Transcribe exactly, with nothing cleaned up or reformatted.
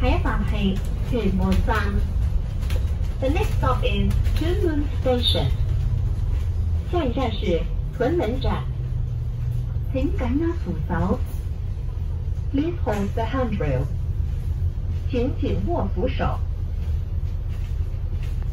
下一站係屯門站。The next stop is Tuen Mun Station。下一站是屯門站。請緊握扶手。Please hold the handrail。請緊握扶手。